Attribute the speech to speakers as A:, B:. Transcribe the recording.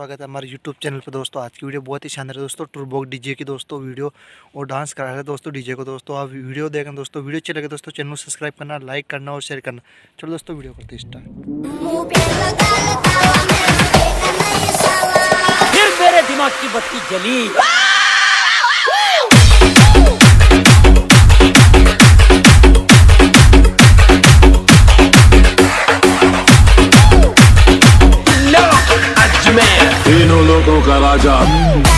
A: स्वागत है हमारे यूट्यूब चैनल पर दोस्तों। आज की वीडियो बहुत ही शानदार है दोस्तों। टुबोंग डीजे की दोस्तों वीडियो और डांस करा रहे हैं दोस्तों डीजे को। दोस्तों आप वीडियो देखें दोस्तों, वीडियो अच्छी लगे दोस्तों चैनल को सब्सक्राइब करना, लाइक करना और शेयर करना। चलो दोस्तों वीडियो करते हैं स्टार्ट।
B: फिर मेरे दिमाग की बत्ती जली।
C: तीनों लोगों का राजा